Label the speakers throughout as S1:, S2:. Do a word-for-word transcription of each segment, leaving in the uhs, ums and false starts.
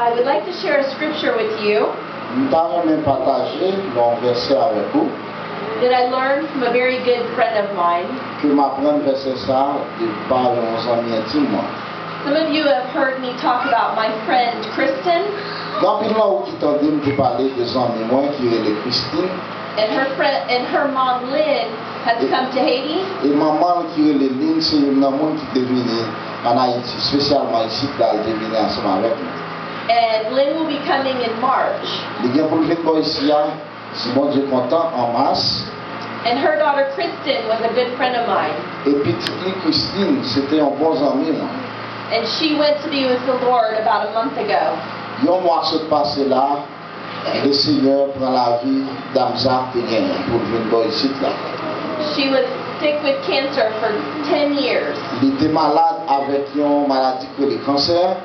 S1: I would like to share a scripture with you
S2: Nous allons même partager un verset avec vous
S1: that I learned from a very good friend of mine.
S2: que m'apprendre verset ça de par nos amis intimes.
S1: Some of you have heard me talk about my friend Kristen
S2: Dans le là où qui t'entendait me parler des amis moi qui est Christine
S1: and her friend and her mom Lynn has come to Haiti.
S2: et maman qui est Lynn, c'est une monde qui est venu en Haïti, spécialement ici, dans le venu ensemble avec nous.
S1: And Lynn will be coming in March.
S2: Les gars pour le fait ici, si bon Dieu content en mars.
S1: And her daughter Kristen was a good friend of mine.
S2: Et petite Christine, c'était un bon ami moi.
S1: And she went to be with the Lord about a month ago.
S2: Un mois se passé là, le Seigneur prend la vie d'Amza qui vient pour venir ici là.
S1: She was sick with cancer for ten years.
S2: Il était malade avec une maladie que le cancer.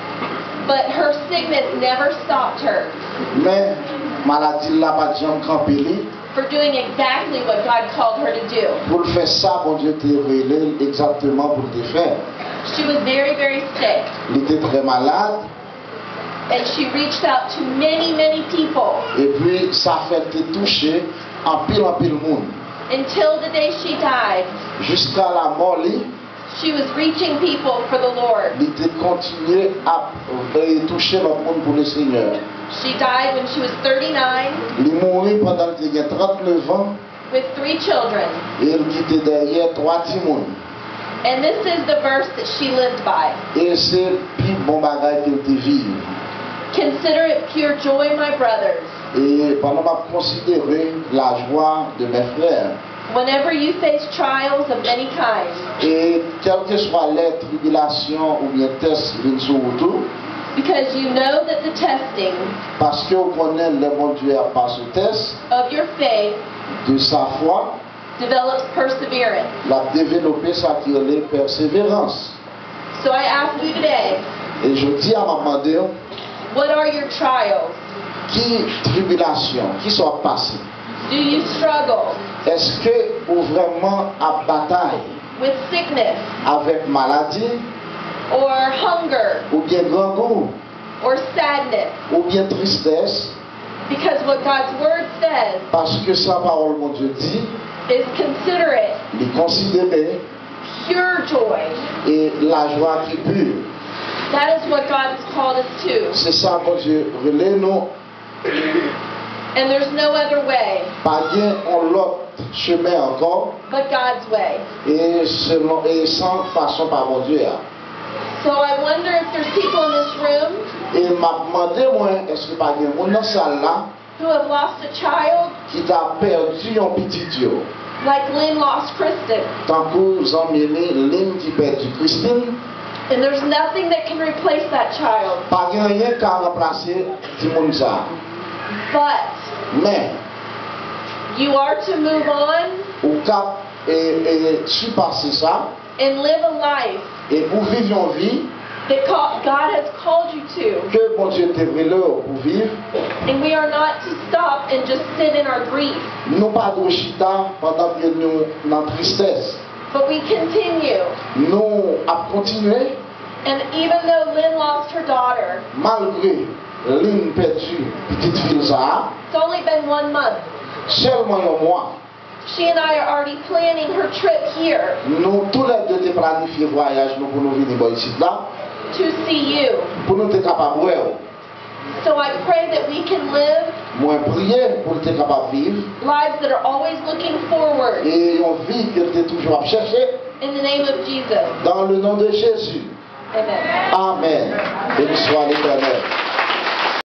S1: But her sickness never stopped her
S2: Mais maladie là pas jamais campé
S1: for doing exactly what God called her to do.
S2: pour le faire ça, bon Dieu t'a révélé exactement pour le faire.
S1: She was very, very sick.
S2: Il était très malade
S1: And she reached out to many, many people
S2: et puis ça fait te toucher en pile en pile monde.
S1: until the day she died.
S2: Jusqu'à la mort, lui,
S1: She was reaching people for the Lord.
S2: il était continué à euh, toucher le monde pour le Seigneur.
S1: She died when she was thirty-nine
S2: Il mourit pendant qu'il y a trente-neuf ans
S1: with three children.
S2: et il quittait derrière trois petits mondes.
S1: And this is the verse that she lived by.
S2: Et c'est plus bon bagage qu'il te vive.
S1: Consider it pure joy, my brothers,
S2: Et pendant que je considérer la joie de mes frères,
S1: whenever you face trials of any kind,
S2: et quelle que soit les tribulations ou bien tests qui viennent sur vous,
S1: because you know that the testing
S2: parce que vous connaissez le bon Dieu à passer au test
S1: of your faith
S2: de sa foi,
S1: develops perseverance.
S2: l'a développé ça qui est la persévérance.
S1: So I ask you today,
S2: Et je dis à ma mère,
S1: what are your trials?
S2: qui tribulation, qui soit passée,
S1: Do you struggle
S2: est-ce que vous vraiment à bataille
S1: with sickness
S2: avec maladie,
S1: or hunger
S2: ou bien grand goût,
S1: or sadness?
S2: ou bien tristesse,
S1: Because what God's word says
S2: parce que sa parole, mon Dieu, dit,
S1: is consider it
S2: les considérer
S1: pure joy.
S2: et la joie qui est pure.
S1: That is what God has called us to.
S2: C'est ça, mon Dieu, relais nous,
S1: And there's no other way
S2: pas bien en l'autre chemin encore,
S1: but God's way.
S2: et, selon, et sans façon par mon Dieu.
S1: So I wonder if there's people in this room
S2: Et m'a demandé, moi, est-ce que pas bien, mon dans salle là,
S1: who have lost a child
S2: qui t'a perdu un petit Dieu.
S1: like Lynn lost Kristen.
S2: Tant que vous emmenez l'île qui perd du Christine,
S1: And there's nothing that can replace that child.
S2: pas rien qu'à remplacer tout le monde ça.
S1: But
S2: Mais,
S1: you are to move on
S2: au cap et, et surpasser ça,
S1: and live a life
S2: et pour vivre une vie
S1: that ca- God has called you to.
S2: que mon Dieu t'a révélé pour vivre,
S1: And we are not to stop and just sit in our grief,
S2: nous pas de chita pendant que nous dans la tristesse.
S1: but we continue.
S2: Nous à continuer,
S1: And even though Lynn lost her daughter,
S2: malgré l'île perdue, petite fille ça,
S1: it's only been one month.
S2: seulement un mois.
S1: She and I are already planning her trip here
S2: Nous tous les deux te planifié voyage nous pour nous venir ici là,
S1: to see you.
S2: pour nous être capable de voir.
S1: So I pray that we can live
S2: Moi prier pour être capable de vivre
S1: lives that are always looking forward
S2: et une vie que tu es toujours à chercher
S1: in the name of Jesus.
S2: dans le nom de Jésus.
S1: Amen.
S2: Amen. Béni soit l'Éternel.